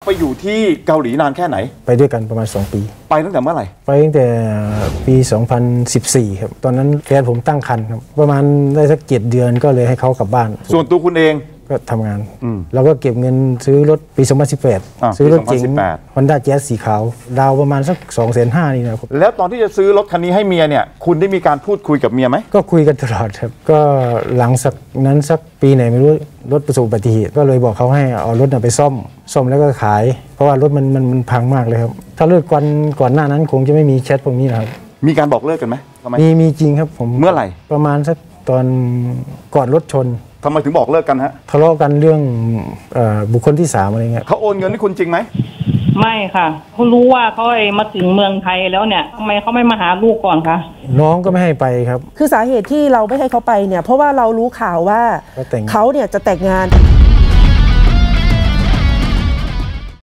ไปอยู่ที่เกาหลีนานแค่ไหนไปด้วยกันประมาณ2 ปีไปตั้งแต่เมื่อไหร่ไปตั้งแต่ปี2014ครับตอนนั้นแฟนผมตั้งครรภ์ครับประมาณได้สัก7 เดือนก็เลยให้เขากลับบ้านส่วนตัวคุณเองก็ทำงานเราก็เก็บเงินซื้อรถปี2018ซื้อรถเก๋ง Honda Jazz สีขาวดาวประมาณสัก250,000นี่นะครับแล้วตอนที่จะซื้อรถคันนี้ให้เมียเนี่ยคุณได้มีการพูดคุยกับเมียไหมก็คุยกันตลอดครับก็หลังจากนั้นสักปีไหนไม่รู้รถประสบอุบัติเหตุก็เลยบอกเขาให้เอารถไปซ่อมแล้วก็ขายเพราะว่ารถมันพังมากเลยครับถ้าเลิกก่อนหน้านั้นคงจะไม่มีแชทพวกนี้นะครับมีการบอกเลิกกันไหมมีจริงครับผมเมื่อไหร่ประมาณสักตอนก่อนรถชนทำไมถึงบอกเลิกกันฮะทะเลาะกันเรื่องบุคคลที่3อะไรเงี้ยเขาโอนเงินให้คุณจริงไหมไม่ค่ะเขารู้ว่าเขามาถึงเมืองไทยแล้วเนี่ยทำไมเขาไม่มาหาลูกก่อนคะน้องก็ไม่ให้ไปครับคือสาเหตุที่เราไม่ให้เขาไปเนี่ยเพราะว่าเรารู้ข่าวว่าเขาเนี่ยจะแต่งงาน